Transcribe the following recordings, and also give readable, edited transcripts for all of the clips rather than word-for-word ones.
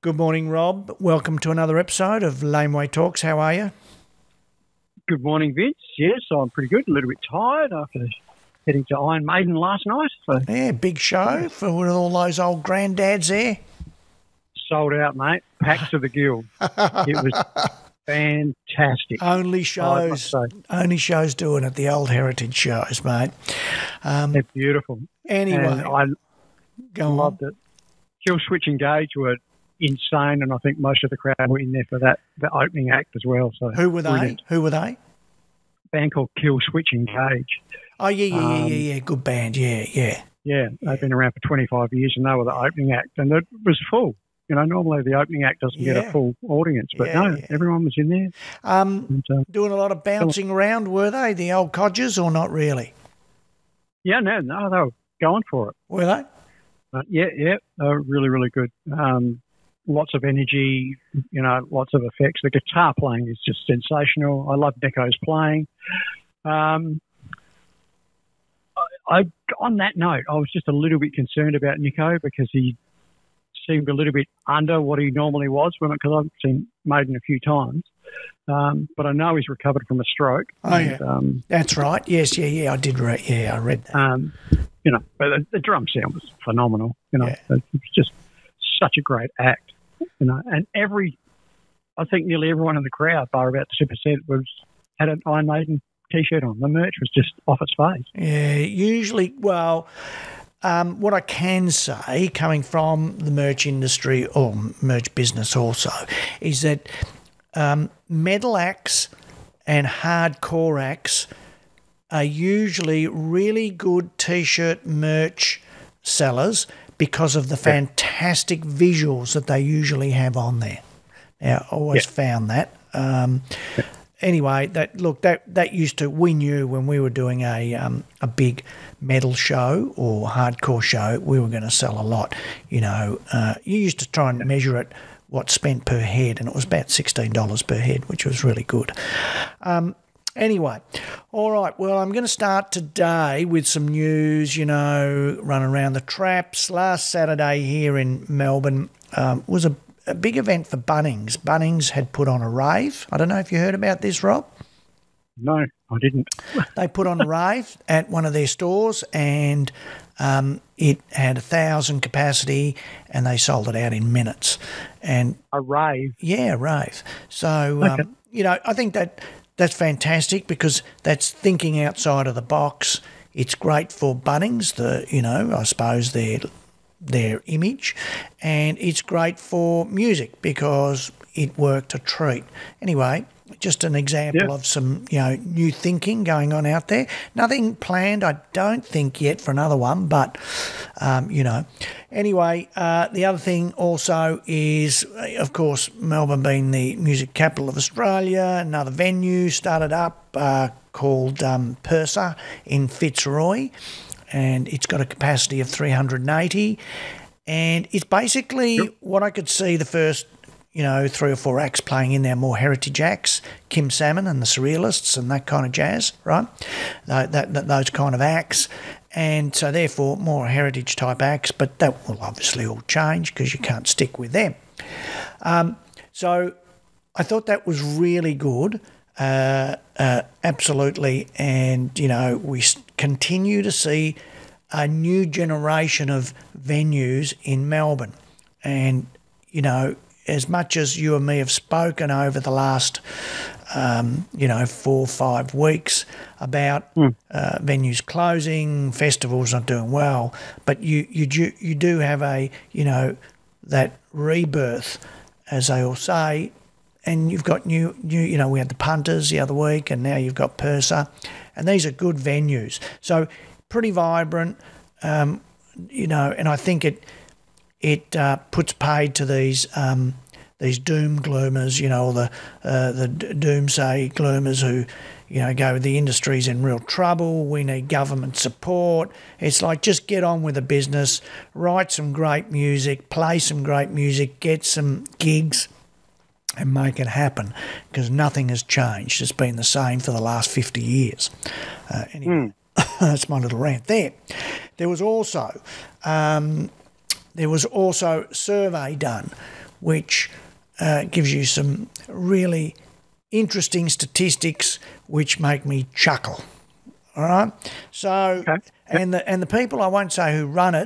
Good morning, Rob. Welcome to another episode of Laneway Talks. How are you? Good morning, Vince. Yes, I'm pretty good. A little bit tired after heading to Iron Maiden last night. So Yeah, big show for all those old granddads there. sold out, mate. Packed to the gill. It was fantastic. Only I must shows say. doing it, the old heritage shows, mate. They're beautiful. Anyway, And I go on. loved it. Kill Switch Engage were insane, and I think most of the crowd were in there for the opening act as well. So Who were they? brilliant. Who were they? Band called Kill Switch Engage. Oh, yeah. Good band. Yeah. Yeah, they've been around for 25 years, and they were the opening act, and it was full. You know, normally the opening act doesn't get Yeah. a full audience, but Yeah, no, yeah. everyone was in there. And, Doing a lot of bouncing around, were they? The old codgers, or not really? no, they were going for it. Were they? Yeah, they were really, really good. Lots of energy, you know, lots of effects. The guitar playing is just sensational. I love Necko's playing. On that note, I was just a little bit concerned about Nico because he seemed a little bit under what he normally was because I've seen Maiden a few times. But I know he's recovered from a stroke. Oh, yeah. That's right. Yes, yeah. I did read. Yeah, I read that. You know, but the drum sound was phenomenal. You know, Yeah. It was just such a great act. You know, and I think nearly everyone in the crowd, bar about 2%, had an Iron Maiden T-shirt on. The merch was just off its face. Yeah, usually, what I can say, coming from the merch industry or merch business also, is that metal acts and hardcore acts are usually really good T-shirt merch sellers because of the fantastic visuals that they usually have on there. Now, I always found that. Anyway, that used to, we knew when we were doing a big metal show or hardcore show, we were going to sell a lot. You know, you used to try and measure it, what's spent per head, and it was about $16 per head, which was really good. Anyway, all right, well, I'm going to start today with some news, you know, run around the traps. Last Saturday here in Melbourne was a big event for Bunnings. Bunnings had put on a rave. I don't know if you heard about this, Rob. No, I didn't. They put on a rave at one of their stores and it had 1,000 capacity and they sold it out in minutes. And A rave. yeah, rave. So, you know, I think that's fantastic because that's thinking outside of the box. It's great for Bunnings, I suppose their image, and it's great for music because it worked a treat. Anyway, just an example of some, new thinking going on out there. Nothing planned, I don't think yet for another one, but, Anyway, the other thing also is, of course, Melbourne being the music capital of Australia, another venue started up called Pursa in Fitzroy, and it's got a capacity of 380, and it's basically what I could see the first 3 or 4 acts playing in there, more heritage acts, Kim Salmon and the Surrealists and that kind of jazz, right? Those kind of acts. And so therefore more heritage type acts, but that will obviously all change because you can't stick with them. So I thought that was really good, absolutely. And, we continue to see a new generation of venues in Melbourne. And, as much as you and me have spoken over the last, 4 or 5 weeks about venues closing, festivals not doing well, but you do have that rebirth, as they all say, and you've got new. We had the Punters the other week, and now you've got Pursa, and these are good venues. So pretty vibrant, and I think it puts paid to these doom gloomers, or the doomsday gloomers who, go, the industry's in real trouble, we need government support. It's like, just get on with the business, write some great music, play some great music, get some gigs and make it happen, because nothing has changed. It's been the same for the last 50 years. Anyway, that's my little rant there. There was also a survey done which gives you some really interesting statistics which make me chuckle. All right. So, Okay. and the people, I won't say who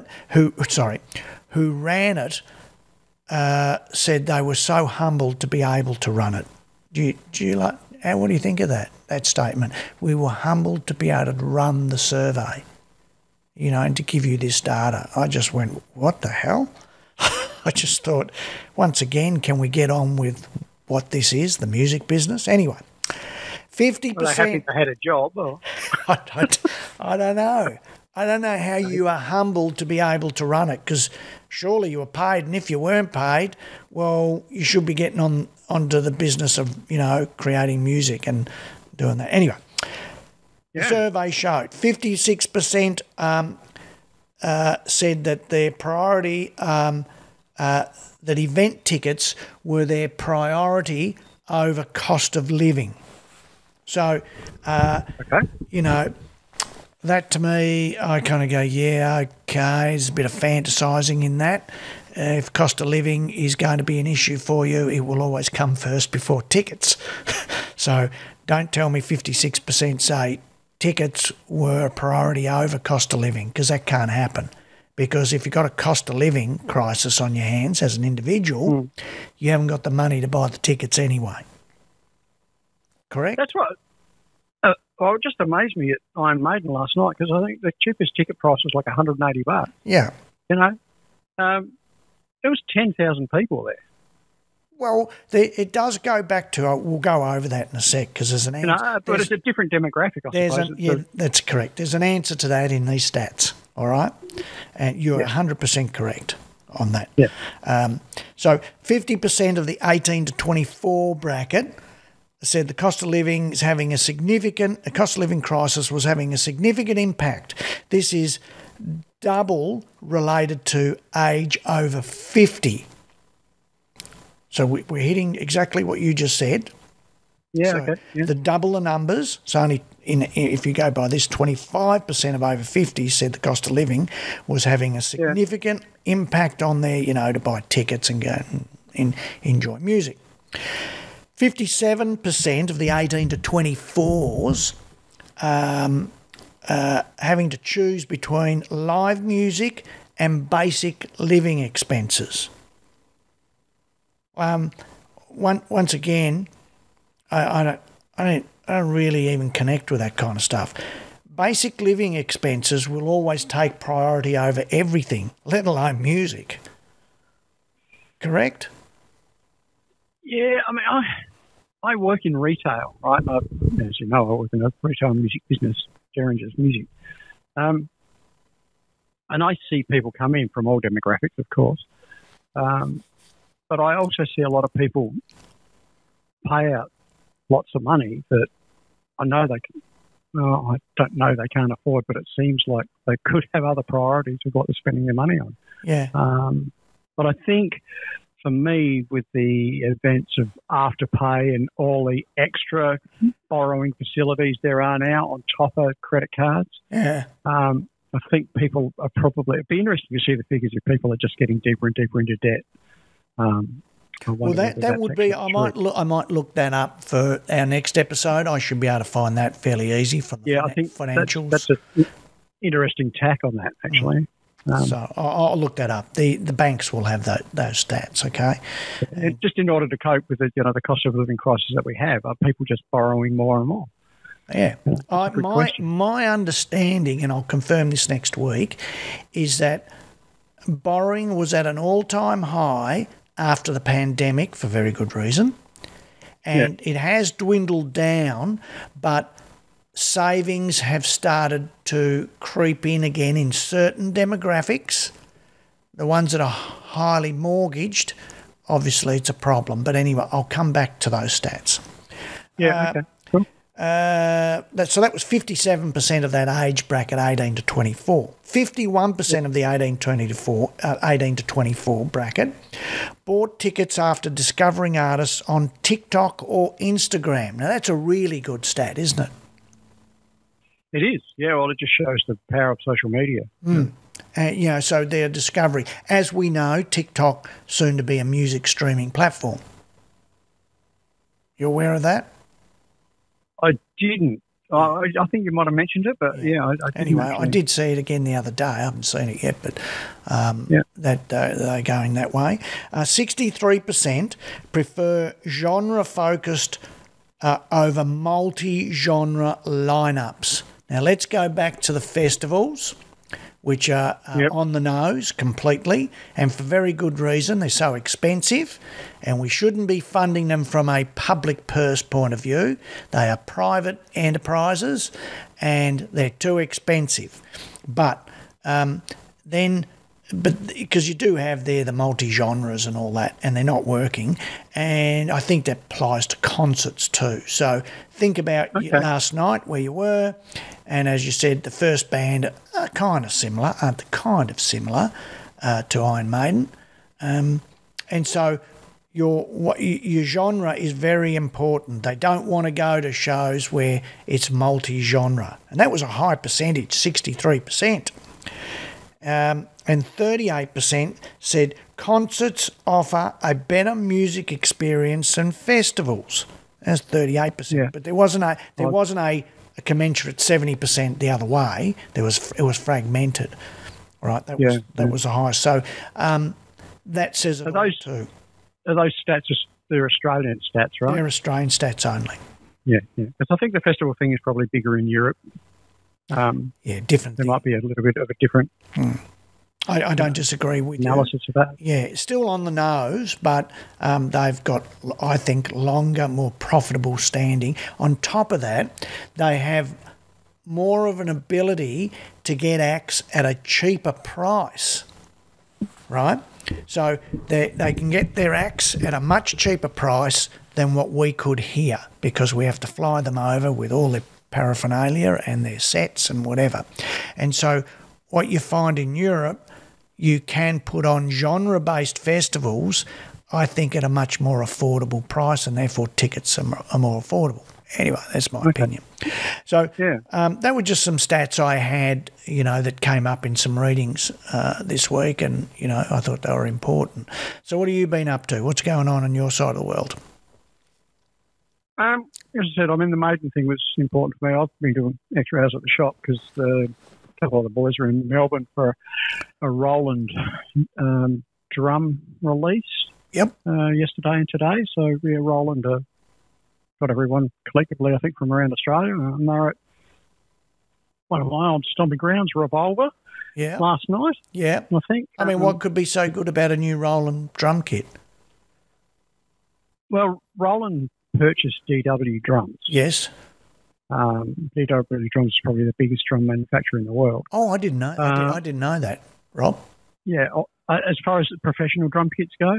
ran it, said they were so humbled to be able to run it. Do you like? What do you think of that statement? We were humbled to be able to run the survey, and to give you this data. I just went, what the hell? I just thought, once again, can we get on with what this is, the music business? Anyway, 50%. Well, they're happy they had a job. Or... I don't know. I don't know how you are humbled to be able to run it, because surely you were paid, and if you weren't paid, well, you should be getting onto the business of, creating music and doing that. Anyway, the survey showed 56% said that their priority, that event tickets were their priority over cost of living. So, that to me, I kind of go, yeah, okay, there's a bit of fantasising in that. If cost of living is going to be an issue for you, it will always come first before tickets. So don't tell me 56% say tickets were a priority over cost of living, because that can't happen. Because if you've got a cost of living crisis on your hands as an individual, you haven't got the money to buy the tickets anyway. Correct? That's right. Well, it just amazed me at Iron Maiden last night, because I think the cheapest ticket price was like $180. Yeah. There was 10,000 people there. Well, it does go back to, we'll go over that in a sec, because there's an answer. But it's a different demographic, I suppose. That's correct. There's an answer to that in these stats, all right? And you're 100% correct on that. Yeah. So 50% of the 18 to 24 bracket said the cost of living crisis was having a significant impact. This is double related to age over 50. So we're hitting exactly what you just said. Yeah, so okay. Yeah. The double the numbers. So only if you go by this, 25% of over 50 said the cost of living was having a significant impact on their, to buy tickets and go and enjoy music. 57% of the 18 to 24s having to choose between live music and basic living expenses. Once again, I don't really even connect with that kind of stuff. Basic living expenses will always take priority over everything, let alone music. Correct? Yeah, I mean, I work in retail, right? As you know, I work in a retail music business, Derringer's Music. And I see people come in from all demographics, of course. But I also see a lot of people pay out lots of money that I know I don't know they can't afford, but it seems like they could have other priorities with what they're spending their money on. Yeah. But I think for me, with the events of Afterpay and all the extra borrowing facilities there are now on top of credit cards, I think people are probably, it'd be interesting to see the figures if people are just getting deeper and deeper into debt. Well, that would be. I might look that up for our next episode. I should be able to find that fairly easy from the I think financials. That's an interesting tack on that, actually. So I'll look that up. The banks will have those stats, okay? And just in order to cope with the cost of living crisis that we have, are people just borrowing more and more? Yeah. My understanding, and I'll confirm this next week, is that borrowing was at an all-time high after the pandemic for very good reason, and it has dwindled down, but savings have started to creep in again in certain demographics. The ones that are highly mortgaged, obviously it's a problem. But anyway, I'll come back to those stats. Yeah, okay. Cool. So that was 57% of that age bracket, 18 to 24. 51% of the 18 to 24 bracket bought tickets after discovering artists on TikTok or Instagram. Now, that's a really good stat, isn't it? It is. Yeah, well, it just shows the power of social media. So their discovery. As we know, TikTok soon to be a music streaming platform. You aware of that? I didn't. I think you might have mentioned it, but yeah, I didn't. Anyway, actually. I did see it again the other day. I haven't seen it yet, but that they're going that way. 63% prefer genre-focused over multi-genre lineups. Now, let's go back to the festivals, which are on the nose completely, and for very good reason. They're so expensive, and we shouldn't be funding them from a public purse point of view. They are private enterprises, and they're too expensive. But because you do have there the multi-genres and all that, and they're not working, and I think that applies to concerts too. So think about last night where you were, and as you said, the first band are kind of similar, to Iron Maiden, and so your genre is very important. They don't want to go to shows where it's multi-genre, and that was a high percentage, 63%. And 38% said concerts offer a better music experience than festivals. That's 38%. Yeah. But there wasn't a commensurate 70% the other way. It was fragmented, right? That was the highest. So that says a lot too. Are those stats? They're Australian stats, right? They're Australian stats only. Yeah. Because I think the festival thing is probably bigger in Europe. Different. There might be a little bit of a different. I don't disagree with analysis of that. Yeah, still on the nose, but they've got, I think, longer, more profitable standing. On top of that, they have more of an ability to get acts at a cheaper price, right? So they can get their acts at a much cheaper price than what we could here, because we have to fly them over with all their paraphernalia and their sets and whatever. And so what you find in Europe, you can put on genre-based festivals, I think, at a much more affordable price, and therefore tickets are more affordable. Anyway, that's my opinion. So that were just some stats I had, that came up in some readings this week, and, I thought they were important. So what have you been up to? What's going on your side of the world? As I said, the Maiden thing was important for me. I've been doing extra hours at the shop because a couple of the boys are in Melbourne for a Roland drum release. Yep. Yesterday and today. So Roland got everyone collectively, I think, from around Australia. And they're at one of my old stomping grounds, Revolver, last night. Yeah. I think. What could be so good about a new Roland drum kit? Well, Roland purchased DW drums. Yes. DW drums is probably the biggest drum manufacturer in the world. Oh, I didn't know. I didn't know that, Rob. Yeah, as far as professional drum kits go,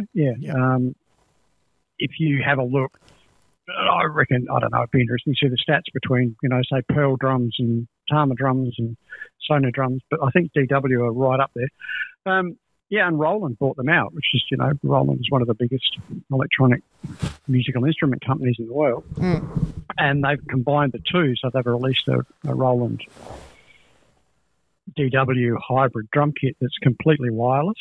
if you have a look, I reckon, I don't know, it'd be interesting to see the stats between, say Pearl drums and Tama drums and Sonor drums, but I think DW are right up there. And Roland bought them out, which is, Roland is one of the biggest electronic musical instrument companies in the world. And they've combined the two, so they've released a Roland DW hybrid drum kit that's completely wireless.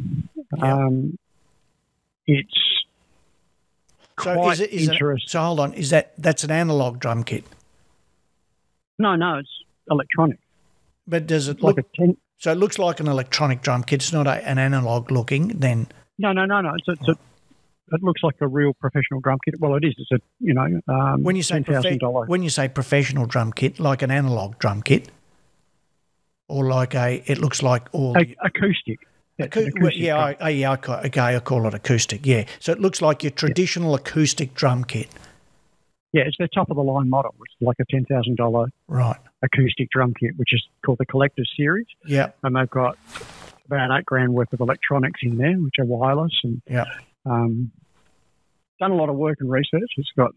It's quite interesting. So hold on, that's an analog drum kit? No, it's electronic. But does it look... So it looks like an electronic drum kit. It's not an analog looking then? No. It looks like a real professional drum kit. Well, it is. It's when you say $10,000. When you say professional drum kit, like an analog drum kit, or it looks like acoustic. I call it acoustic. Yeah, so it looks like your traditional acoustic drum kit. Yeah, it's their top of the line model, which is like a $10,000 acoustic drum kit, which is called the Collector's Series. Yeah, and they've got about $8,000 worth of electronics in there, which are wireless, and done a lot of work and research. It's got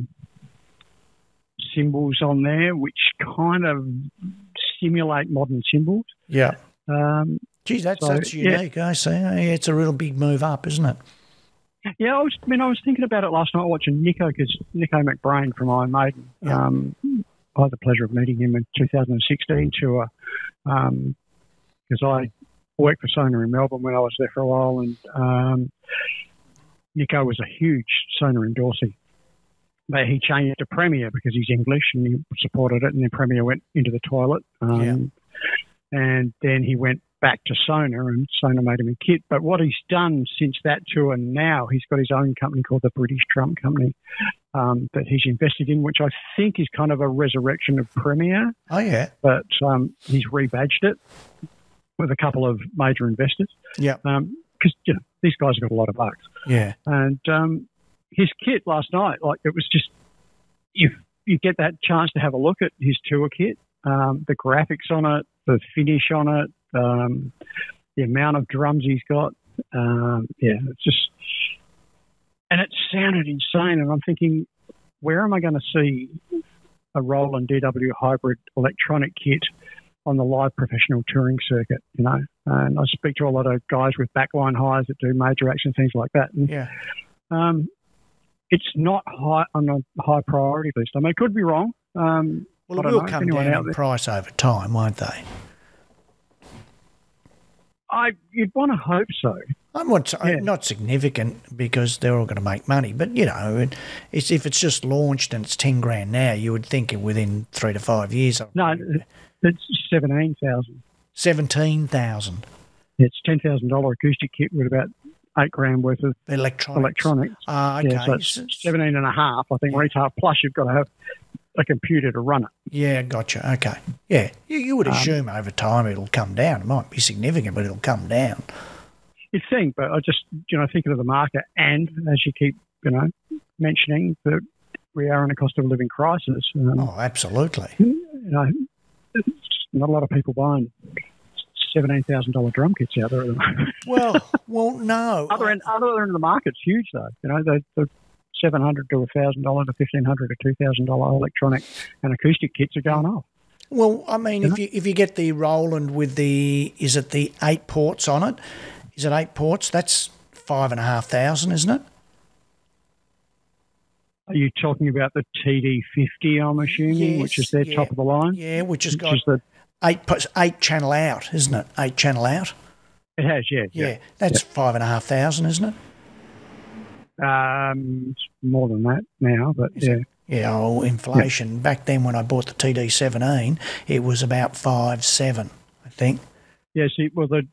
cymbals on there, which kind of simulate modern cymbals. Yeah. Geez, that's unique. I see. It's a real big move up, isn't it? Yeah, I was thinking about it last night watching Nico McBrain from Iron Maiden. Yeah. I had the pleasure of meeting him in 2016 tour because I worked for Sonar in Melbourne when I was there for a while, and Nico was a huge Sonar endorsee. But he changed to Premier because he's English and he supported it, and then Premier went into the toilet. And then he went back to Sonar, and Sonar made him a kit. But what he's done since that tour now, he's got his own company called the British Drum Company that he's invested in, which I think is kind of a resurrection of Premier. Oh, yeah. But he's rebadged it with a couple of major investors. Yeah. Because, these guys have got a lot of bucks. Yeah. And his kit last night, it was just, you get that chance to have a look at his tour kit, the graphics on it, the finish on it, the amount of drums he's got. It's just, and it sounded insane. And I'm thinking, where am I going to see a Roland DW hybrid electronic kit on the live professional touring circuit, And I speak to a lot of guys with backline hires that do major acts and things like that. And, it's not high on a high priority list. I mean, it could be wrong. Well, it will come down in price over time, won't they? You'd want to hope so. Not significant because they're all going to make money, but if it's just launched and it's $10,000 now, you would think within 3 to 5 years. No, it's 17,000. 17,000. It's $10,000 acoustic kit with about $8,000 worth of electronics. Okay. Yeah, so it's 17.5, I think, retail. Plus, you've got to have a computer to run it. Yeah, gotcha. Okay. Yeah, you would assume over time it'll come down. It might be significant, but it'll come down. You'd think, but I just, thinking of the market, and as you keep, mentioning that we are in a cost of living crisis. Absolutely. There's not a lot of people buying $17,000 drum kits out there at the moment. Well, no. Other end of the market's huge though. The $700 to $1,000 to $1,500 to $2,000 electronic and acoustic kits are going off. Well, I mean, if you get the Roland with is it the 8 ports on it? Is it 8 ports? That's $5,500, isn't it? Are you talking about the TD50? I'm assuming, yes, which is their top of the line. Yeah, which has got 8 channel out, isn't it? 8 channel out. It has, yeah. Yeah, that's $5,500, isn't it? It's more than that now, but Yeah, inflation. Yeah. Back then when I bought the TD17, it was about 5,700, I think. Yeah, see, well, the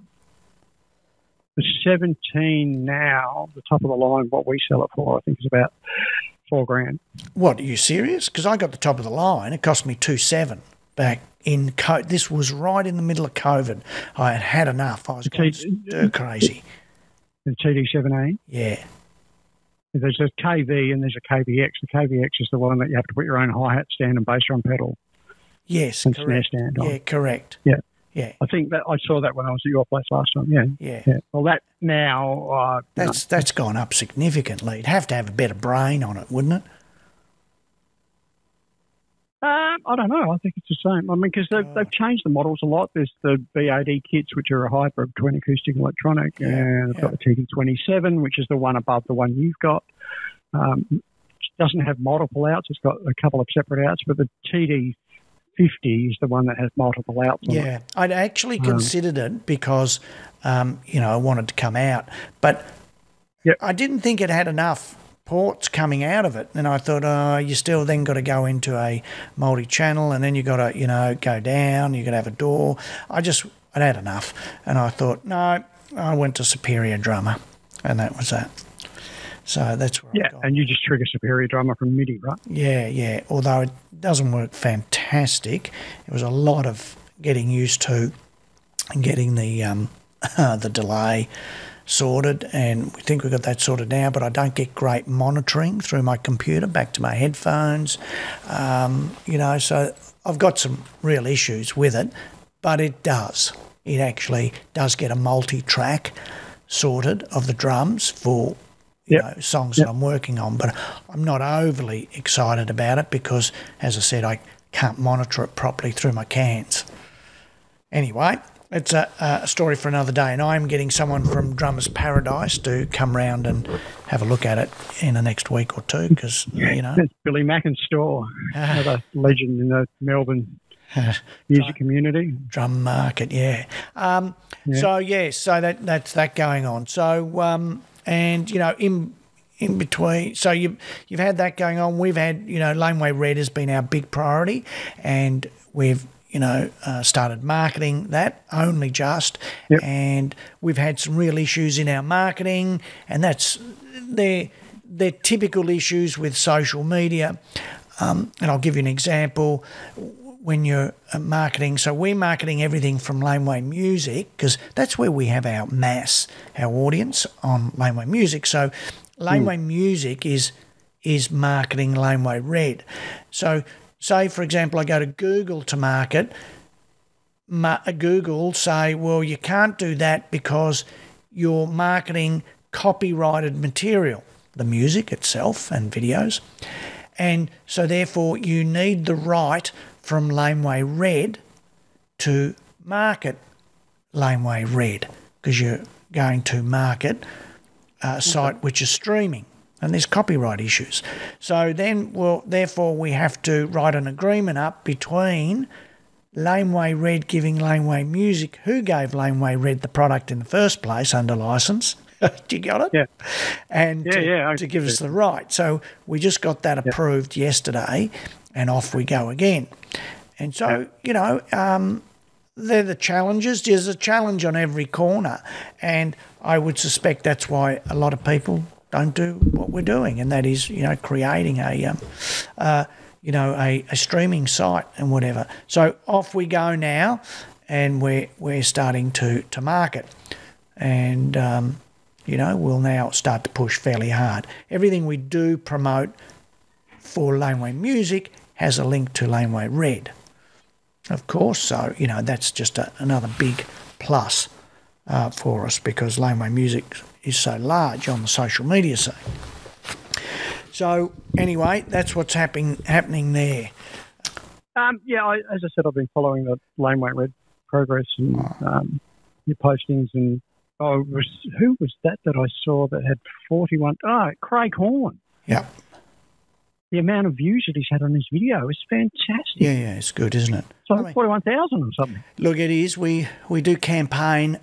17 now, the top of the line, what we sell it for, I think is about $4,000. What, are you serious? Because I got the top of the line. It cost me 2,700 back in this was right in the middle of COVID. I had had enough. I was going stir crazy. The TD17? Yeah. There's a KV and there's a KVX. The KVX is the one that you have to put your own hi-hat stand and bass drum pedal. Yes, and correct. Snare stand on. Yeah, correct. Yeah. Yeah. I think that I saw that when I was at your place last time. Yeah. Well, that now... That's gone up significantly. It'd have to have a better brain on it, wouldn't it? I don't know. I think it's the same. I mean, because they've changed the models a lot. There's the BAD kits, which are a hybrid between acoustic and electronic, and they've got the TD27, which is the one above the one you've got. It doesn't have multiple outs. It's got a couple of separate outs, but the TD50 is the one that has multiple outs on it. I'd actually considered it because, I wanted to come out, but I didn't think it had enough ports coming out of it, and I thought, you still then got to go into a multi-channel, and then you got to, go down. You got to have a door. I'd had enough, and I thought, no, I went to Superior Drummer, and that was that. So that's where I got. And you just trigger Superior Drummer from MIDI, right? Yeah. Although it doesn't work fantastic, it was a lot of getting used to and getting the delay sorted, and we think we've got that sorted now, but I don't get great monitoring through my computer back to my headphones, so I've got some real issues with it, but it actually does get a multi-track sorted of the drums for songs that I'm working on, but I'm not overly excited about it because, as I said, I can't monitor it properly through my cans. Anyway, it's a story for another day, and I'm getting someone from Drummers Paradise to come round and have a look at it in the next week or two because, It's Billy Mackin's store, another legend in the Melbourne music community. Drum market, yeah. So that's that going on. So and in between, so you've had that going on. We've had Laneway Red has been our big priority, and we've started marketing that only just, and we've had some real issues in our marketing, and they're typical issues with social media. And I'll give you an example. When you're marketing, so we're marketing everything from Laneway Music because that's where we have our audience on Laneway Music. So Laneway Music is marketing Laneway Red. So say, for example, I go to Google to market, Google say, well, you can't do that because you're marketing copyrighted material, the music itself and videos. And so therefore you need the right from Laneway Red to market Laneway Red because you're going to market a site which is streaming and there's copyright issues. So then, therefore we have to write an agreement up between Laneway Red giving Laneway Music, who gave Laneway Red the product in the first place under licence. You got it? Yeah. And to give us the right. So we just got that approved yesterday and off we go again. And so, they're the challenges. There's a challenge on every corner. And I would suspect that's why a lot of people don't do what we're doing, and that is, creating a streaming site and whatever. So off we go now, and we're starting to market. And, we'll now start to push fairly hard. Everything we do promote for Laneway Music has a link to Laneway Red, of course. So, that's just another big plus for us because Laneway Music is so large on the social media scene. So, anyway, that's what's happening there. As I said, I've been following the Laneway Red progress and your postings and who was that I saw that had 41? Oh, Craig Horn. Yeah. The amount of views that he's had on his video is fantastic. Yeah, it's good, isn't it? So 41,000 or something. Look, it is. We do campaign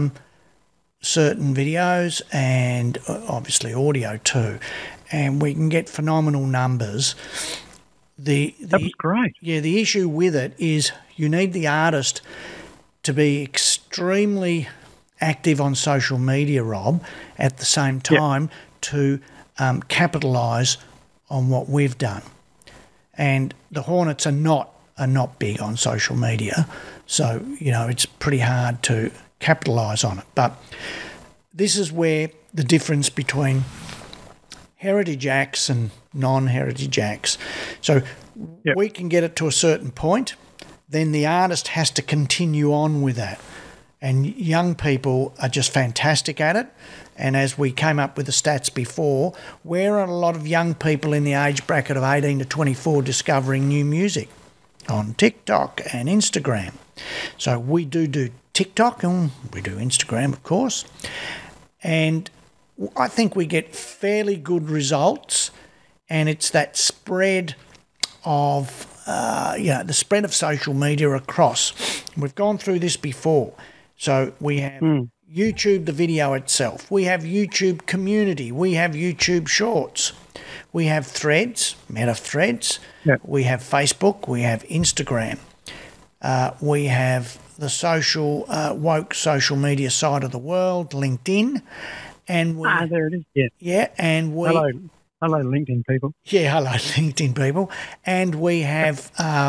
certain videos and obviously audio too, and we can get phenomenal numbers. That was great. Yeah, the issue with it is you need the artist to be extremely active on social media, Rob, at the same time to capitalise on what we've done. And the Hornets are not big on social media, so it's pretty hard to capitalise on it. But this is where the difference between heritage acts and non-heritage acts. So we can get it to a certain point, then the artist has to continue on with that. And young people are just fantastic at it. And as we came up with the stats before, where are a lot of young people in the age bracket of 18 to 24 discovering new music? On TikTok and Instagram. So we do TikTok and we do Instagram, of course. And I think we get fairly good results. And it's that spread of, the spread of social media across. We've gone through this before. So we have YouTube, the video itself. We have YouTube community. We have YouTube Shorts. We have Threads, Meta Threads. Yep. We have Facebook. We have Instagram. We have the woke social media side of the world, LinkedIn. And there it is. Yeah, and we... Hello, LinkedIn people. Yeah, hello, LinkedIn people. And we have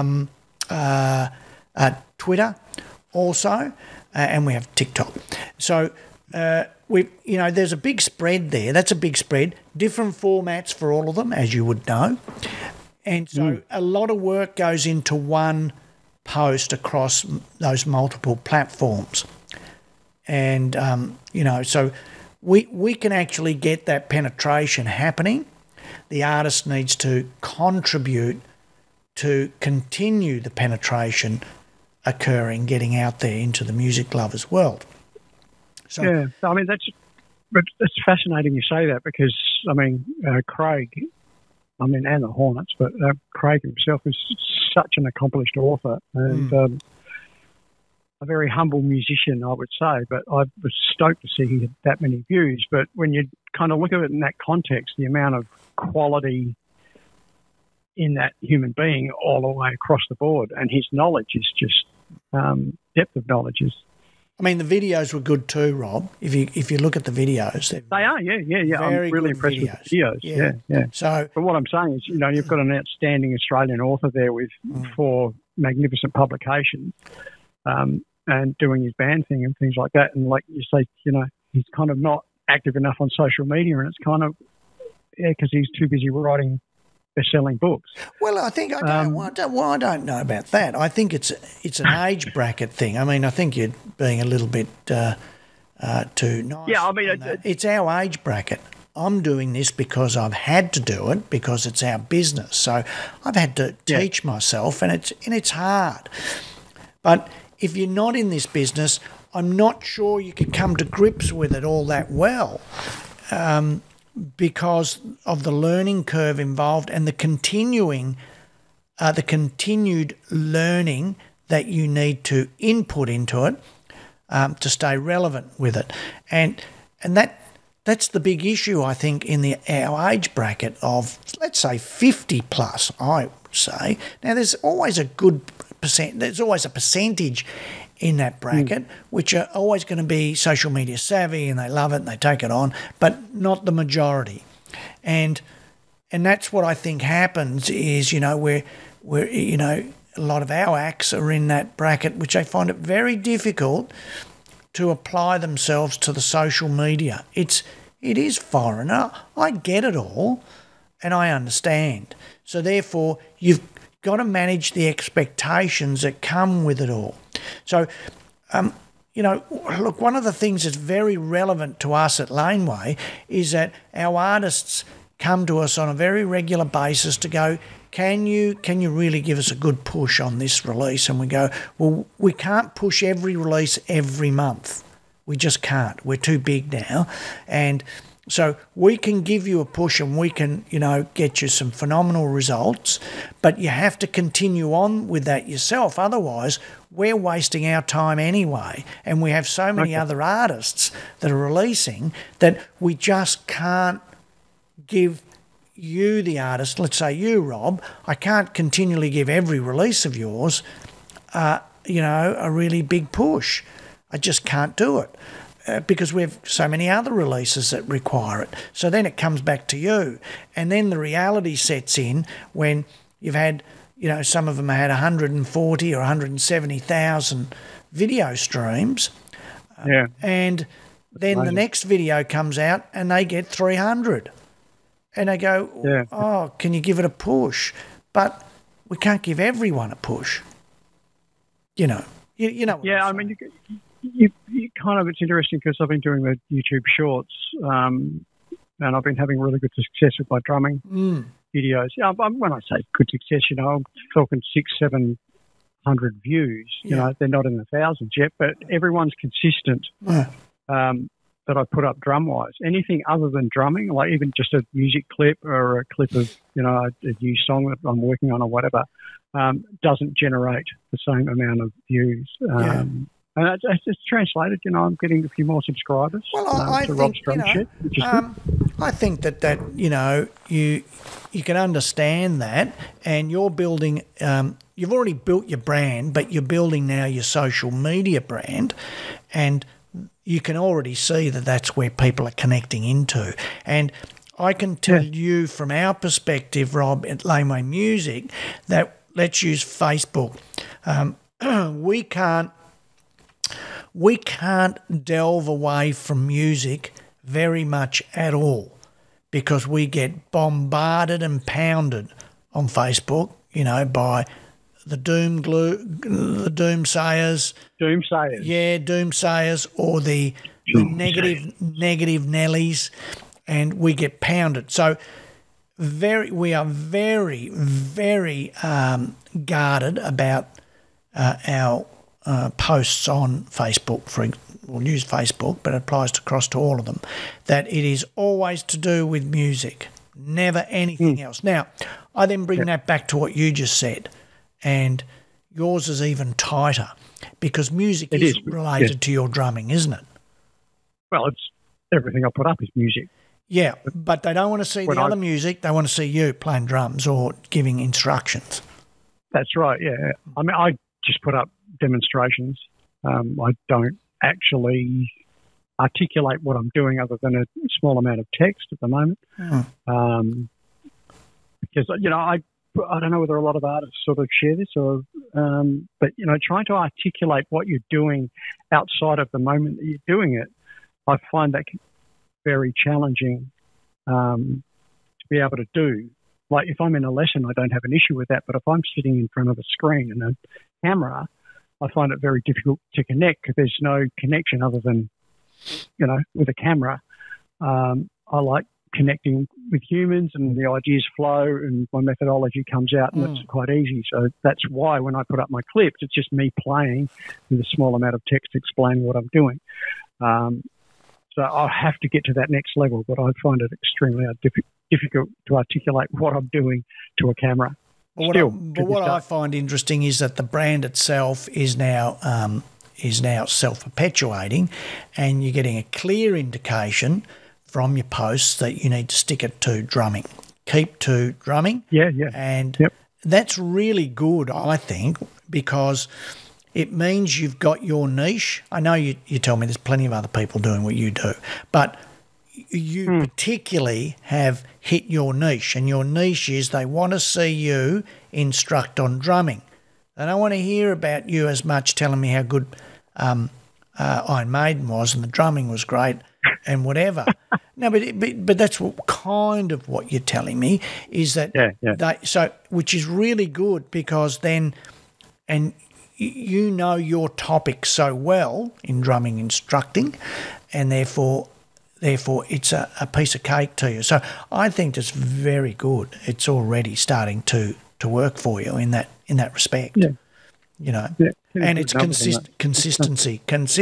Twitter also. And we have TikTok. So there's a big spread there. That's a big spread. Different formats for all of them, as you would know. And so a lot of work goes into one post across those multiple platforms. And, so we can actually get that penetration happening. The artist needs to contribute to continue the penetration occurring, getting out there into the music lovers' world. So, it's fascinating you say that because, Craig, and the Hornets, but Craig himself is such an accomplished author and a very humble musician, I would say. But I was stoked to see he had that many views. But when you kind of look at it in that context, the amount of quality in that human being all the way across the board, and his knowledge is just depth of knowledge is. I mean, the videos were good too, Rob. If you look at the videos, they are, yeah. I'm really impressed with the videos. Yeah. So, but what I'm saying is, you've got an outstanding Australian author there with 4 magnificent publications, and doing his band thing and things like that. And like you say, he's kind of not active enough on social media, and it's kind of because he's too busy writing best-selling books. Well, I think I don't know about that. I think it's an age bracket thing. I mean, I think you're being a little bit too nice. Yeah, I mean, it's our age bracket. I'm doing this because I've had to do it because it's our business. So I've had to teach myself, and it's hard. But if you're not in this business, I'm not sure you could come to grips with it all that well. Because of the learning curve involved and the continued learning that you need to input into it to stay relevant with it, and that's the big issue, I think, in our age bracket of, let's say, 50 plus. I would say now there's always a good percent. There's always a percentage in that bracket, which are always going to be social media savvy and they love it and they take it on, but not the majority. And that's what I think happens is, we're a lot of our acts are in that bracket, which they find it very difficult to apply themselves to the social media. It is foreign. I get it all and I understand. So therefore you've got to manage the expectations that come with it all. So, look, one of the things that's very relevant to us at Laneway is that our artists come to us on a very regular basis to go, can you really give us a good push on this release? And we go, well, we can't push every release every month. We just can't. We're too big now. And so we can give you a push and we can, get you some phenomenal results, but you have to continue on with that yourself. Otherwise, we're wasting our time anyway. And we have so many other artists that are releasing that we just can't give you, the artist, let's say you, Rob, I can't continually give every release of yours, a really big push. I just can't do it. Because we have so many other releases that require it. So then it comes back to you. And then the reality sets in when you've had, some of them had 140 or 170,000 video streams. Yeah. And then the next video comes out and they get 300. And they go, oh, can you give it a push? But we can't give everyone a push. You know. Yeah, I mean, you kind of, it's interesting because I've been doing the YouTube shorts and I've been having really good success with my drumming videos. Yeah, when I say good success, I'm talking 600-700 views. They're not in the thousands yet, but everyone's consistent that I put up drum-wise. Anything other than drumming, like even just a music clip or a clip of, a new song that I'm working on or whatever, doesn't generate the same amount of views. And it's translated, I'm getting a few more subscribers. Well, I think, Rob's Drum Shed, which is good. I think that you can understand that, and you're building. You've already built your brand, but you're building now your social media brand, and you can already see that that's where people are connecting into. And I can tell you from our perspective, Rob, at Laneway Music, that let's use Facebook. We can't delve away from music very much at all because we get bombarded and pounded on Facebook, by the doomsayers. Doomsayers. Yeah, doomsayers or the negative Nellies, and we get pounded. So we are very, very guarded about our posts on Facebook, we'll use Facebook, but it applies across to all of them, that it is always to do with music, never anything else. Now, I then bring that back to what you just said. and yours is even tighter because music It is is, related to your drumming, isn't it? Well, it's everything I put up is music. Yeah, but they don't want to see the other music. They want to see you playing drums or giving instructions. That's right, yeah. I mean, I just put up demonstrations. I don't actually articulate what I'm doing other than a small amount of text at the moment. Because, you know, I don't know whether a lot of artists sort of share this or, but, you know, trying to articulate what you're doing outside of the moment that you're doing it, I find that very challenging to be able to do. Like if I'm in a lesson, I don't have an issue with that. But if I'm sitting in front of a screen and a camera, I find it very difficult to connect because there's no connection other than, you know, with a camera. I like connecting with humans and the ideas flow and my methodology comes out and it's quite easy. So that's why when I put up my clips, it's just me playing with a small amount of text explaining what I'm doing. So I'll have to get to that next level, but I find it extremely difficult to articulate what I'm doing to a camera. But what I find interesting is that the brand itself is now self-perpetuating, and you're getting a clear indication from your posts that you need to stick it to drumming. Keep to drumming. Yeah. And that's really good, I think, because it means you've got your niche. I know you tell me there's plenty of other people doing what you do, but you particularly have hit your niche, and your niche is they want to see you instruct on drumming. They don't want to hear about you as much telling me how good Iron Maiden was and the drumming was great and whatever. No, but that's kind of what you're telling me is that which is really good because then and you know your topic so well in drumming instructing, and therefore it's a piece of cake to you. So I think it's very good. It's already starting to work for you in that respect. Yeah. You know, and it's consistency.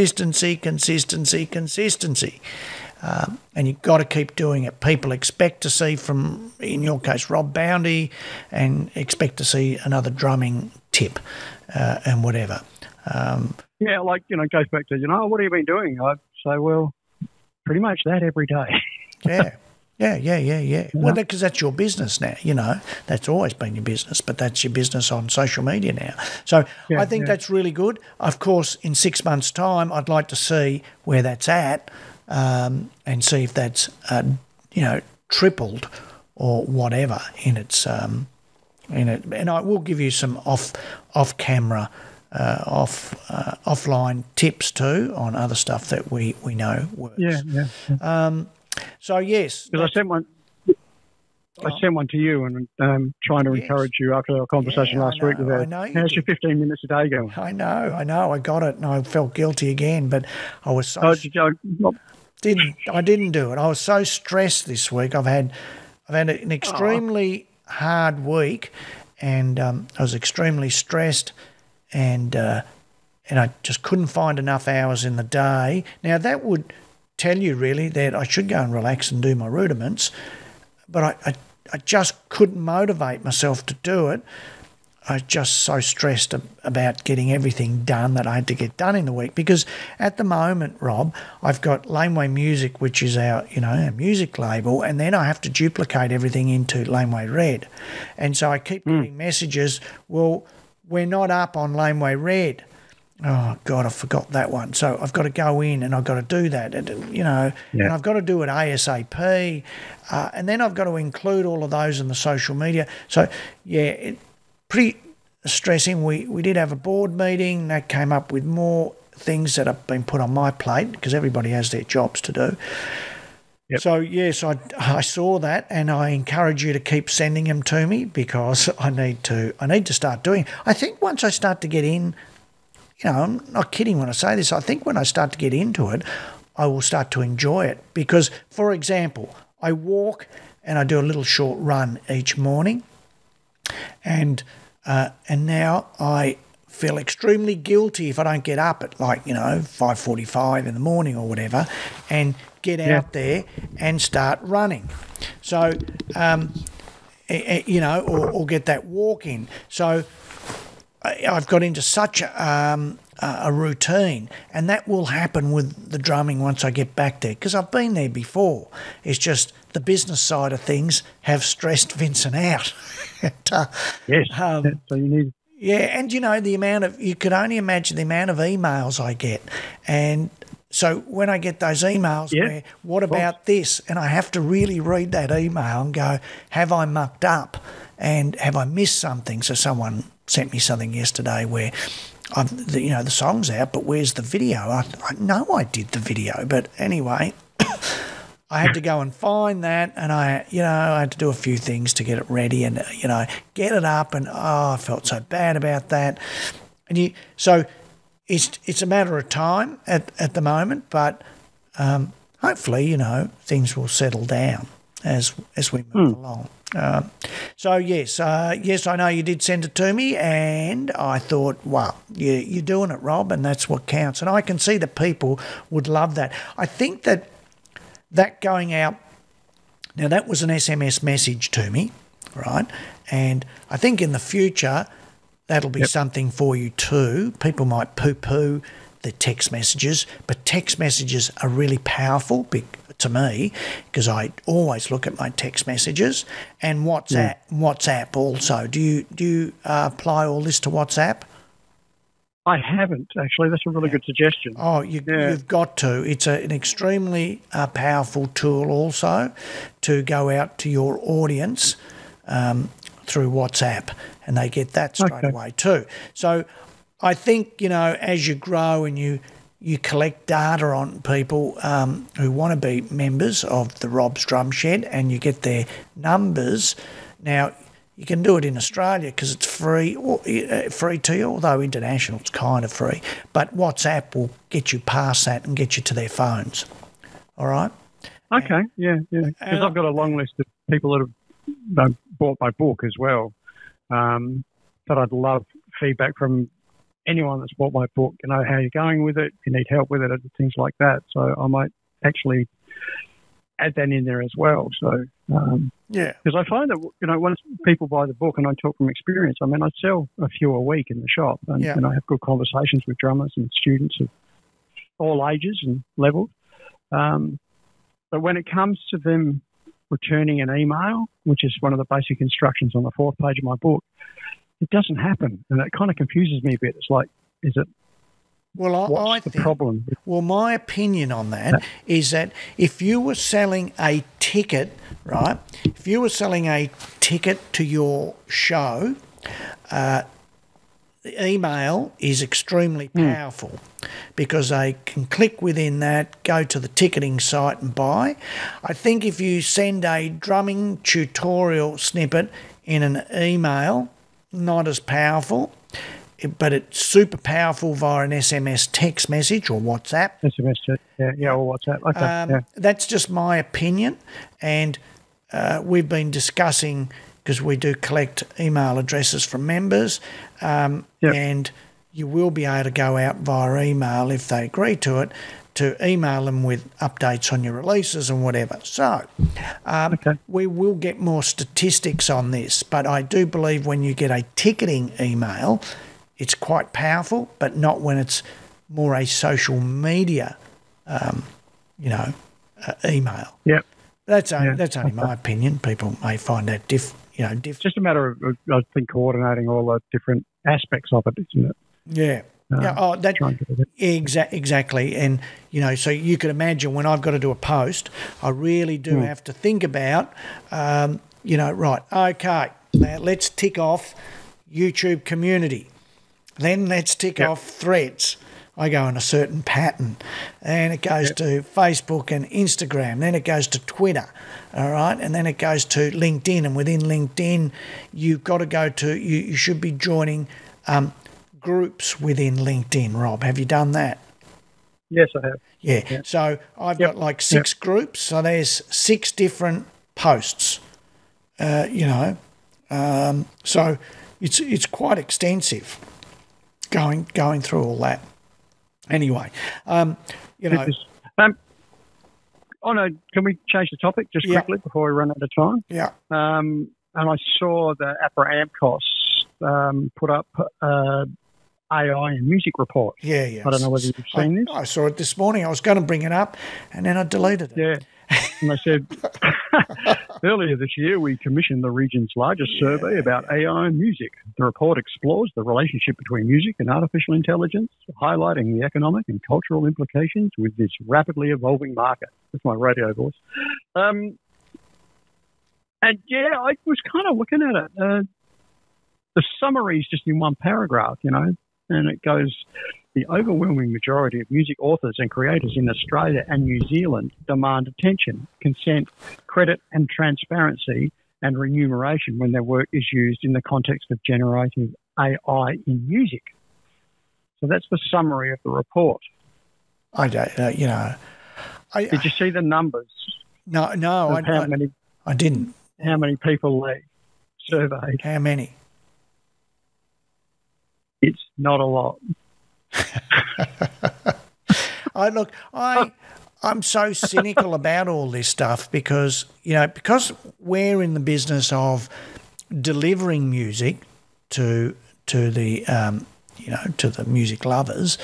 And you've got to keep doing it. People expect to see from, in your case, Rob Boundy, and expect to see another drumming tip and whatever. Like, you know, it goes back to, you know, what have you been doing? I'd say, well, pretty much that every day. Yeah. Well, because that's your business now, you know. That's always been your business, but that's your business on social media now. So I think that's really good. Of course, in 6 months' time, I'd like to see where that's at and see if that's, tripled or whatever in its in it. And I will give you some off-camera, offline tips too on other stuff that we know works. Yeah. So yes, because I sent one to you and trying to encourage you after our conversation last week with that. How's your 15 minutes a day going? I know. I got it, and I felt guilty again, but I was so I didn't do it. I was so stressed this week. I've had an extremely hard week, and I was extremely stressed, and I just couldn't find enough hours in the day. Now that would tell you really that I should go and relax and do my rudiments, but I just couldn't motivate myself to do it. I was just so stressed about getting everything done that I had to get done in the week, because at the moment, Rob, I've got Laneway Music, which is our music label, and then I have to duplicate everything into Laneway Red. And so I keep getting messages, well, we're not up on Laneway Red. Oh, God, I forgot that one. So I've got to go in and I've got to do that, and I've got to do it ASAP. And then I've got to include all of those in the social media. So, pretty stressing. We did have a board meeting that came up with more things that have been put on my plate because everybody has their jobs to do. Yep. So, yes, I saw that, and I encourage you to keep sending them to me because I need to start doing. I think once I start to get in, I'm not kidding when I say this, I think when I start to get into it, I will start to enjoy it because, for example, I walk and I do a little short run each morning, and now I feel extremely guilty if I don't get up at 5:45 in the morning or whatever and get out there and start running. So, or get that walk in. So I've got into such a routine, and that will happen with the drumming once I get back there, because I've been there before. It's just the business side of things have stressed Vincent out. Yes. So you need. Yeah, and you could only imagine the amount of emails I get. And so when I get those emails where, what about this? And I have to really read that email and go, have I mucked up? And have I missed something? So someone sent me something yesterday where the song's out, but where's the video? I know I did the video, but anyway, I had to go and find that, and I had to do a few things to get it ready and, get it up, and I felt so bad about that. And so it's a matter of time at the moment, but hopefully, things will settle down as we move along. So yes, I know you did send it to me, and I thought, wow, you're doing it, Rob, and that's what counts. And I can see that people would love that. I think that going out, now that was an SMS message to me, right? And I think in the future that'll be something for you too. People might poo-poo the text messages, but text messages are really powerful to me, because I always look at my text messages. And WhatsApp also. Do you apply all this to WhatsApp? I haven't, actually. That's a really good suggestion. Oh, you've got to. It's an extremely powerful tool also to go out to your audience through WhatsApp, and they get that straight away too. So I think, as you grow and you collect data on people who want to be members of the Rob's Drum Shed, and you get their numbers. Now, you can do it in Australia because it's free to you, although international it's kind of free. But WhatsApp will get you past that and get you to their phones. All right? Okay, yeah. Because I've got a long list of people that have bought my book as well. But I'd love feedback from anyone that's bought my book. How you're going with it, if you need help with it, and things like that. So I might actually add that in there as well. So because I find that once people buy the book, and I talk from experience, I sell a few a week in the shop, and I have good conversations with drummers and students of all ages and levels. But when it comes to them returning an email, which is one of the basic instructions on the 4th page of my book, it doesn't happen, and it kind of confuses me a bit. It's like, is it? Well, what's the problem? Well, my opinion on that is that if you were selling a ticket, right? If you were selling a ticket to your show, the email is extremely powerful because they can click within that, go to the ticketing site and buy. I think if you send a drumming tutorial snippet in an email, not as powerful, but it's super powerful via an SMS text message or WhatsApp. SMS, or WhatsApp. Okay, That's just my opinion, and we've been discussing, because we do collect email addresses from members, and you will be able to go out via email if they agree to it, to email them with updates on your releases and whatever. So we will get more statistics on this, but I do believe when you get a ticketing email, it's quite powerful, but not when it's more a social media, email. Yep. That's only my opinion. People may find that different. Just a matter of, I think, coordinating all the different aspects of it, isn't it? Yeah. Exactly. And, so you could imagine when I've got to do a post, I really do have to think about, right, okay, now let's tick off YouTube community. Then let's tick off threads. I go in a certain pattern. And it goes to Facebook and Instagram. Then it goes to Twitter, all right? And then it goes to LinkedIn. And within LinkedIn, you've got to go to, you should be joining groups within LinkedIn, Rob. Have you done that? Yes, I have. Yeah. So I've got like 6 groups. So there's 6 different posts, so it's quite extensive going through all that. Anyway, can we change the topic just quickly before we run out of time? Yeah. And I saw the APRA AMCOS put up AI and music report. Yeah. I don't know whether you've seen this. I saw it this morning. I was going to bring it up, and then I deleted it. Yeah. And they said, earlier this year, we commissioned the region's largest survey about AI and music. The report explores the relationship between music and artificial intelligence, highlighting the economic and cultural implications with this rapidly evolving market. That's my radio voice. And yeah, I was kind of looking at it. The summary is just in one paragraph, and it goes, the overwhelming majority of music authors and creators in Australia and New Zealand demand attention, consent, credit and transparency and remuneration when their work is used in the context of generative AI in music. So that's the summary of the report. I don't, Did you see the numbers? No, I didn't. How many people they surveyed? How many? It's not a lot. I'm so cynical about all this stuff because we're in the business of delivering music to the music lovers.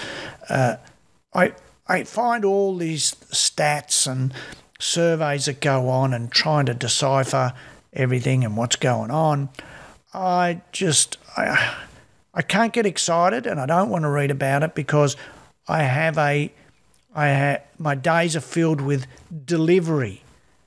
I find all these stats and surveys that go on and trying to decipher everything and what's going on. I can't get excited, and I don't want to read about it because my days are filled with delivery.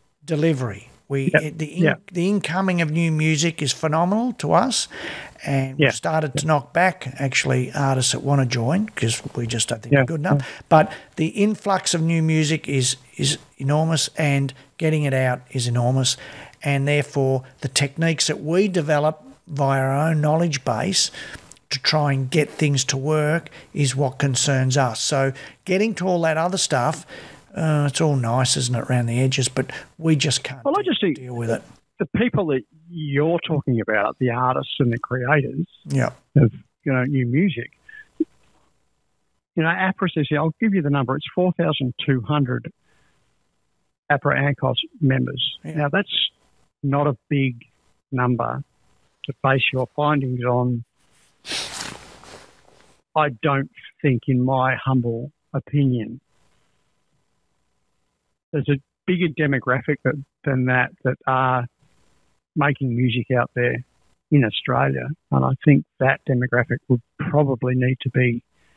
The incoming of new music is phenomenal to us, and we've started to knock back actually artists that want to join because we just don't think we're good enough. But the influx of new music is enormous, and getting it out is enormous, and therefore the techniques that we develop via our own knowledge base to try and get things to work is what concerns us. So getting to all that other stuff, it's all nice, isn't it, around the edges, but we just can't deal with it. The people that you're talking about, the artists and the creators of new music, APRA says, I'll give you the number, it's 4,200 APRA ANCOS members. Yeah. Now, that's not a big number to base your findings on. I don't think, in my humble opinion, there's a bigger demographic than that are making music out there in Australia. And I think that demographic would probably need to be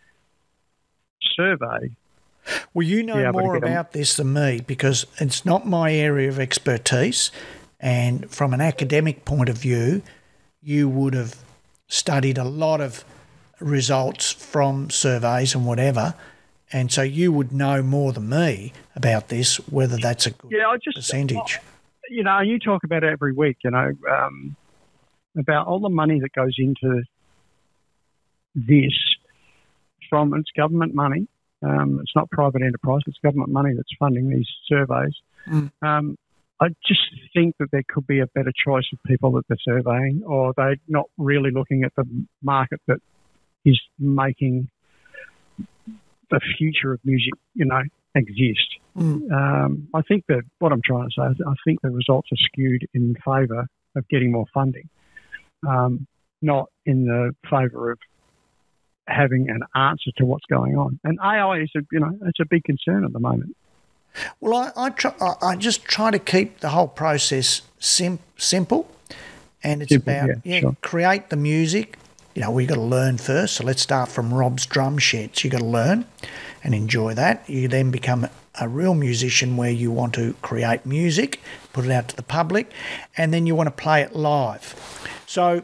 surveyed. Well, you know more about this than me because it's not my area of expertise. And from an academic point of view, you would have studied a lot of results from surveys and whatever, and so you would know more than me about this, whether that's a good percentage. You talk about it every week, about all the money that goes into this from it's government money. It's not private enterprise, it's government money that's funding these surveys. I just think that there could be a better choice of people that they're surveying, or they're not really looking at the market that is making the future of music, exist. I think that what I'm trying to say is I think the results are skewed in favour of getting more funding, not in the favour of having an answer to what's going on. And AI is it's a big concern at the moment. Well, I just try to keep the whole process simple, and it's about create the music. We've got to learn first. So let's start from Rob's drum sets. You've got to learn and enjoy that. You then become a real musician where you want to create music, put it out to the public, and then you want to play it live. So,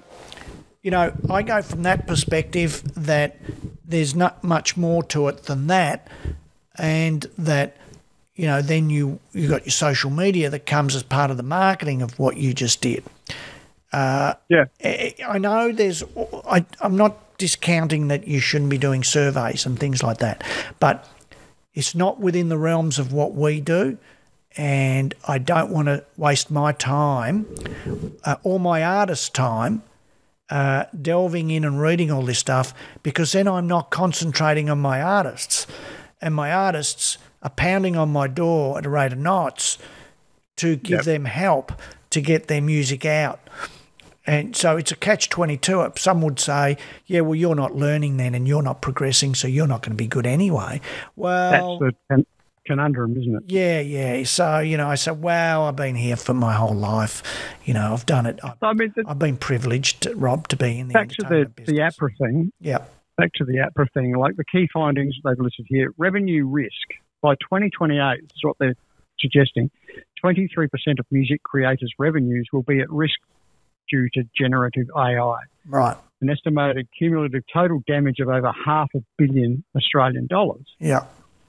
I go from that perspective that there's not much more to it than that, and that, then you got your social media that comes as part of the marketing of what you just did. I know I'm not discounting that you shouldn't be doing surveys and things like that, but it's not within the realms of what we do, and I don't want to waste my time or my artist's time delving in and reading all this stuff, because then I'm not concentrating on my artists, and my artists are pounding on my door at a rate of knots to give them help to get their music out. And so it's a catch-22. Some would say, yeah, well, you're not learning then and you're not progressing, so you're not going to be good anyway. Well, that's the conundrum, isn't it? Yeah. So, I said, wow, I've been here for my whole life. I've done it. I've been privileged, Rob, to be in the entertainment business. Back to the APRA thing. Yeah. Back to the APRA thing. Like the key findings they've listed here, revenue risk. By 2028, this is what they're suggesting, 23% of music creators' revenues will be at risk due to generative AI. Right. An estimated cumulative total damage of over $500 million Australian dollars. Yeah.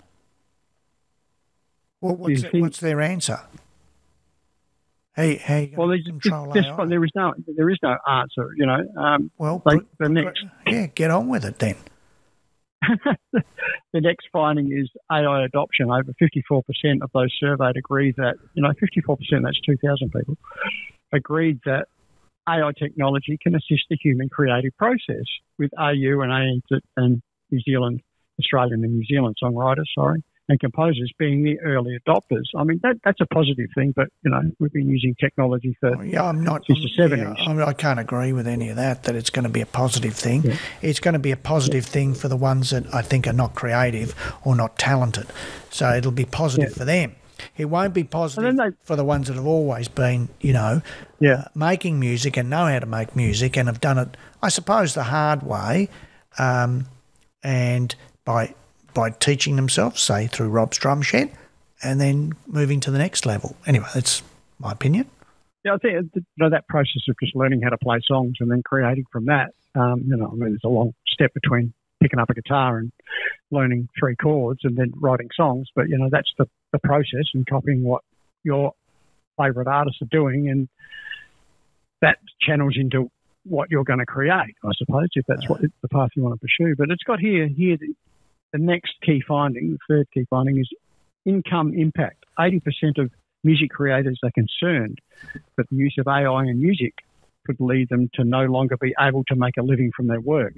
Well, what's their answer? Hey, well, there is no answer. Get on with it then. The next finding is AI adoption. Over 54% of those surveyed agreed that 54%, that's 2,000 people, agreed that AI technology can assist the human creative process, with AU and New Zealand, Australian and New Zealand songwriters, and composers being the early adopters. I mean, that's a positive thing, but, we've been using technology for since the 70s. I can't agree with any of that it's going to be a positive thing. Yeah. It's going to be a positive thing for the ones that I think are not creative or not talented. So it'll be positive for them. It won't be positive for the ones that have always been, making music and know how to make music and have done it, I suppose, the hard way, and by teaching themselves, say, through Rob's Drum Shed, and then moving to the next level. Anyway, that's my opinion. Yeah, I think that process of just learning how to play songs and then creating from that, there's a long step between picking up a guitar and learning 3 chords and then writing songs, but, that's the process, and copying what your favourite artists are doing, and that channels into what you're going to create, I suppose, if that's what the path you want to pursue. But it's got here the next key finding, the third key finding, is income impact. 80% of music creators are concerned that the use of AI in music could lead them to no longer be able to make a living from their work.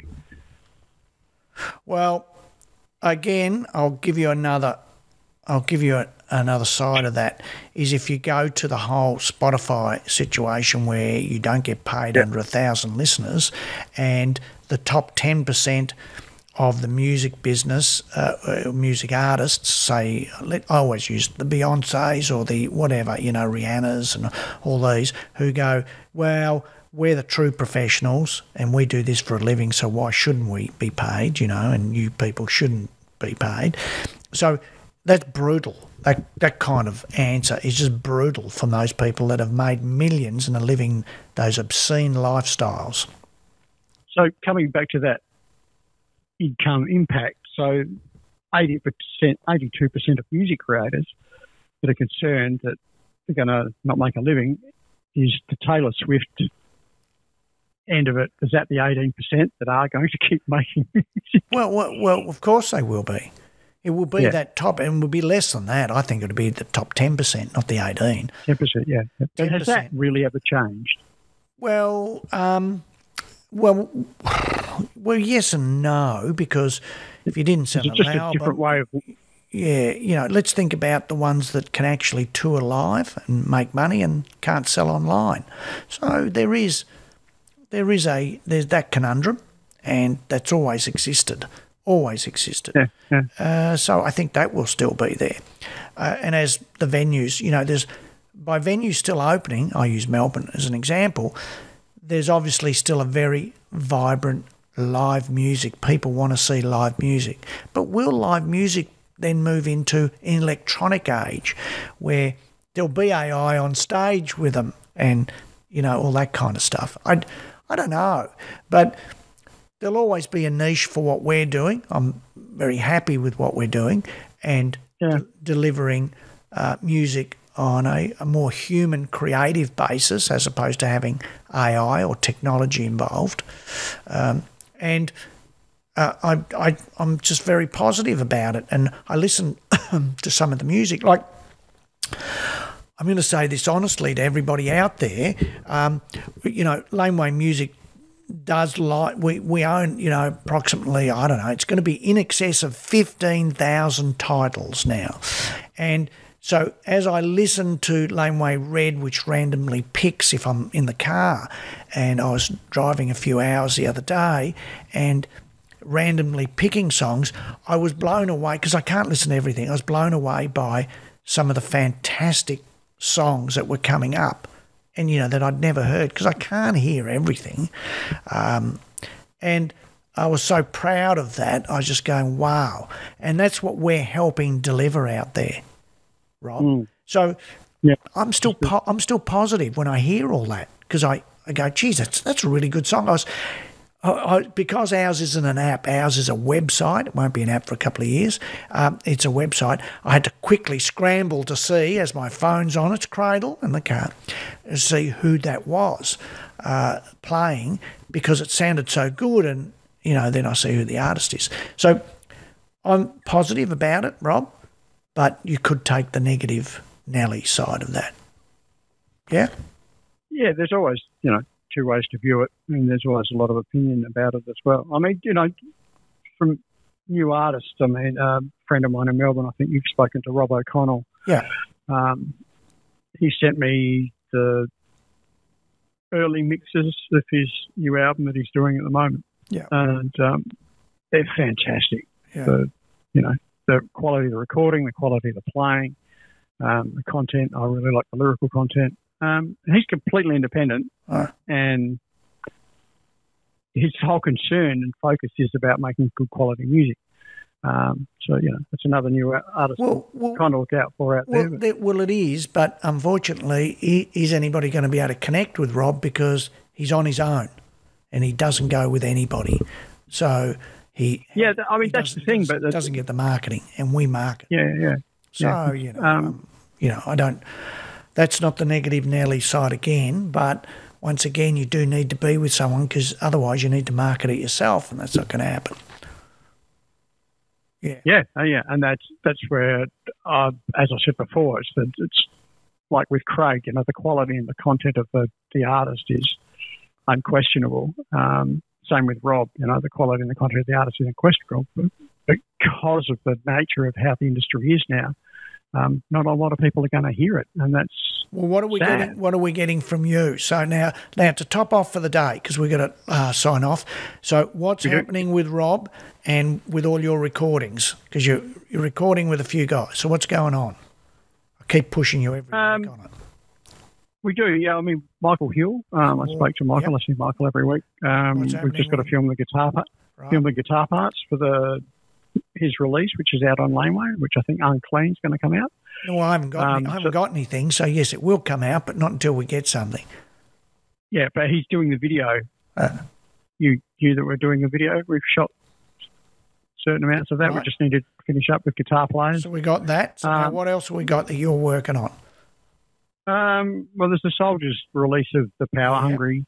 Well, again, I'll give you another side of that, is if you go to the whole Spotify situation where you don't get paid under 1,000 listeners, and the top 10% of the music business, music artists, say, I always use the Beyoncés or the whatever, Rihanna's and all these, who go, well, we're the true professionals and we do this for a living, so why shouldn't we be paid, and you people shouldn't be paid. So that's brutal. That kind of answer is just brutal from those people that have made millions and are living those obscene lifestyles. So coming back to that income impact, so 82% of music creators that are concerned that they're going to not make a living, is the Taylor Swift end of it. Is that the 18% that are going to keep making music? Well, of course they will be. It will be that top, and will be less than that. I think it would be the top 10%, not the 18. 10%, yeah. 10%. Has that really ever changed? Well, yes and no, because if you didn't sell an album, a different way of. Yeah, let's think about the ones that can actually tour live and make money and can't sell online. So there's that conundrum, and that's always existed. Yeah. So I think that will still be there. And as the venues, by venues still opening, I use Melbourne as an example, there's obviously still a very vibrant live music. People want to see live music. But will live music then move into an electronic age where there'll be AI on stage with them and, all that kind of stuff? I don't know. But there'll always be a niche for what we're doing. I'm very happy with what we're doing and delivering music on a more human creative basis as opposed to having AI or technology involved. I'm just very positive about it. And I listen to some of the music. Like, I'm going to say this honestly to everybody out there, Laneway Music does we own, approximately, it's going to be in excess of 15,000 titles now. And So as I listen to Laneway Red, which randomly picks if I'm in the car, and I was driving a few hours the other day and randomly picking songs, I was blown away because I can't listen to everything. I was blown away by some of the fantastic songs that were coming up and, that I'd never heard because I can't hear everything. And I was so proud of that. I was just going, wow. And that's what we're helping deliver out there, Rob. So Yeah. I'm still positive when I hear all that because I go, geez, that's a really good song. Because ours isn't an app, ours is a website. It won't be an app for a couple of years. It's a website. I had to quickly scramble to see, as my phone's on its cradle in the car, to see who that was playing because it sounded so good, and then I see who the artist is. So I'm positive about it, Rob, but you could take the negative Nelly side of that. Yeah? Yeah, there's always, two ways to view it, and there's always a lot of opinion about it as well. I mean, from new artists, a friend of mine in Melbourne, I think you've spoken to Rob O'Connell. Yeah. He sent me the early mixes of his new album that he's doing at the moment. Yeah. And they're fantastic. Yeah. The quality of the recording, the quality of the playing, the content. I really like the lyrical content. He's completely independent, and his whole concern and focus is about making good quality music. That's another new artist to kind of look out for out there. It is, but unfortunately, is anybody going to be able to connect with Rob because he's on his own and he doesn't go with anybody. So that's the thing, but doesn't get the marketing, and we market. Yeah. So I don't. That's not the negative Nelly side again, but once again, you do need to be with someone because otherwise you need to market it yourself, and that's not going to happen. Yeah. Yeah, and that's where, as I said before, it's like with Craig, the quality and the content of the artist is unquestionable. Same with Rob, the quality and the content of the artist is unquestionable, but because of the nature of how the industry is now, not a lot of people are going to hear it, and that's what are we sad. getting? What are we getting from you? So now to top off for the day, because we've got to sign off. So what's happening with Rob and with all your recordings? Because you're recording with a few guys. So what's going on? I keep pushing you every week on it. We do, yeah. I mean, Michael Hill. I spoke to Michael. Yep. I see Michael every week. We've just got to film the guitar part. Right. Film the guitar parts for his release, which is out on Laneway, which I think Unclean's going to come out. No, I haven't got anything. So yes, it will come out, but not until we get something. Yeah, but he's doing the video. You that we're doing the video. We've shot certain amounts of that. Right. We just need to finish up with guitar players. So we got that. So now what else have we got that you're working on? Well, there's the Soldiers release of the Power Hungry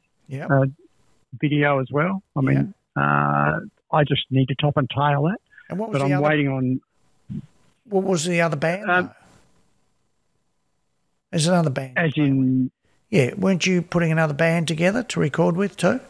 video as well. I mean, I just need to top and tail that. And what was I'm waiting on. What was the other band? There's another band. As in. Yeah, weren't you putting another band together to record with too?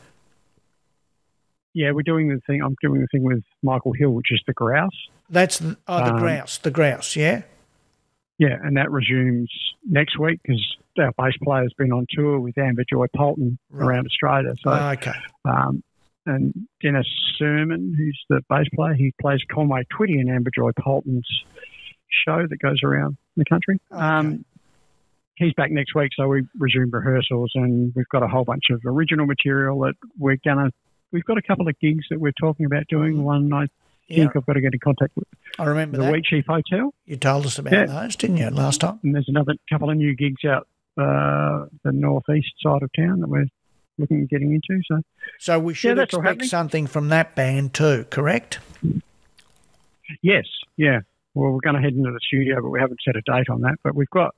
Yeah, we're doing the thing. I'm doing the thing with Michael Hill, which is the Grouse. That's the Grouse. The Grouse, yeah. Yeah, and that resumes next week because our bass player's been on tour with Amber Joy Polton around Australia. So, okay. And Dennis Sermon, who's the bass player, he plays Conway Twitty in Amber Joy Polton's show that goes around the country. Okay. He's back next week, so we resume rehearsals, and we've got a whole bunch of original material that we've got a couple of gigs that we're talking about doing. One I think I've got to get in contact with. I remember the that. Wheatsheaf Hotel. You told us about those, didn't you, last time? And there's another couple of new gigs out the northeast side of town that we're looking at getting into. So we should expect something from that band too, correct? Yes, yeah. Well, we're going to head into the studio, but we haven't set a date on that. But we've got,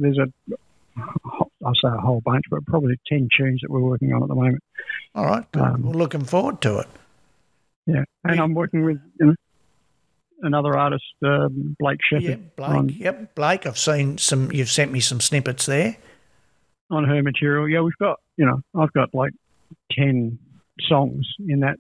I'll say a whole bunch, but probably 10 tunes that we're working on at the moment. All right, good. We're looking forward to it. Yeah, and I'm working with another artist, Blake Shepherd. Yeah, Blake. I've seen you've sent me some snippets there. On her material. Yeah, we've got, I've got like 10 songs in that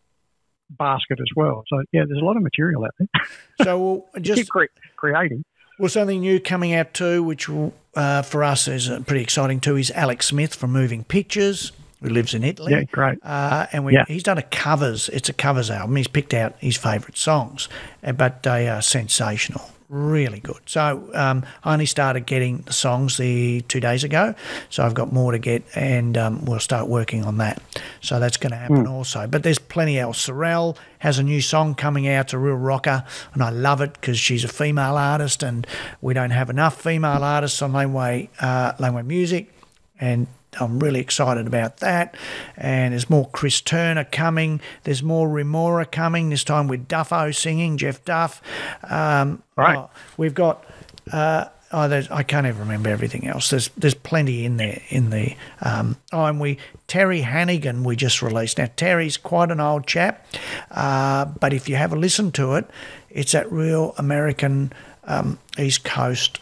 basket as well. So, yeah, there's a lot of material out there. So we'll just keep creating. Well, something new coming out too, which will, for us is pretty exciting too, is Alex Smith from Moving Pictures, who lives in Italy. Yeah, great. And he's done it's a covers album. He's picked out his favourite songs, but they are sensational. Really good. So I only started getting the songs 2 days ago, so I've got more to get, and we'll start working on that. So that's going to happen also. But there's plenty else. Sorrel has a new song coming out. It's a real rocker, and I love it because she's a female artist, and we don't have enough female artists on Laneway Music, and I'm really excited about that. And there's more Chris Turner coming. There's more Remora coming, this time with Duffo singing, Jeff Duff. Right. We've got... I can't even remember everything else. There's plenty in there. And Terry Hannigan we just released. Now Terry's quite an old chap, but if you have a listen to it, it's that real American East Coast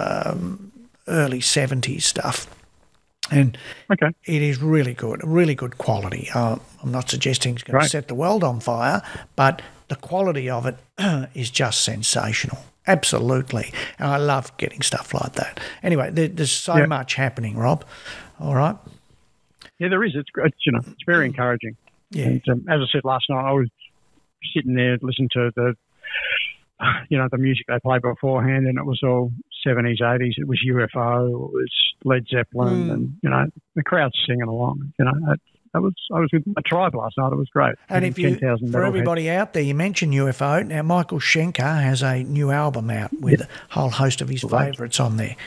early 70s stuff. And it is really good quality. I'm not suggesting it's going to set the world on fire, but the quality of it is just sensational. Absolutely. And I love getting stuff like that. Anyway, there's so much happening, Rob. All right? Yeah, there is. It's very encouraging. Yeah. And as I said last night, I was sitting there listening to the music they played beforehand, and it was all 70s, 80s. It was UFO, it was Led Zeppelin, and, the crowd's singing along. I was with my tribe last night. It was great. And for everybody out there, you mentioned UFO. Now, Michael Schenker has a new album out with a whole host of his favourites on there.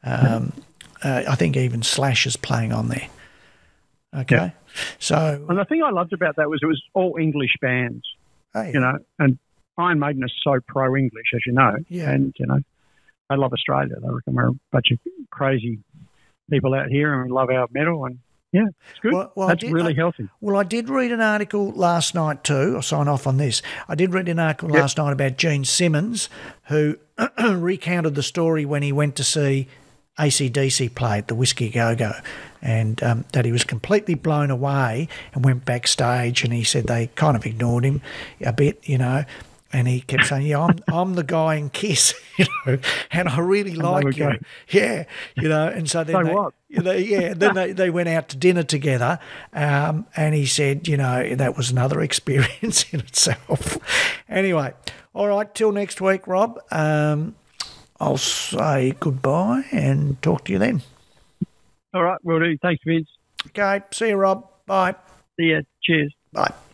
I think even Slash is playing on there. Okay. Yeah. So, and the thing I loved about that was it was all English bands, and Iron Maiden is so pro-English, as you know. Yeah. And, they love Australia. They reckon we're a bunch of crazy people out here and we love our metal, and yeah, it's good. Well, that's really healthy. Well, I did read an article last night too. I'll sign off on this. I did read an article last night about Gene Simmons, who recounted the story when he went to see AC/DC play at the Whiskey Go-Go, and that he was completely blown away and went backstage, and he said they kind of ignored him a bit, and he kept saying, "Yeah, I'm the guy in Kiss, and I really like you, yeah, And so then then they went out to dinner together, and he said, that was another experience in itself. Anyway, all right, till next week, Rob. I'll say goodbye and talk to you then. All right, will do. Thanks, Vince. Okay, see you, Rob. Bye. See ya. Cheers. Bye.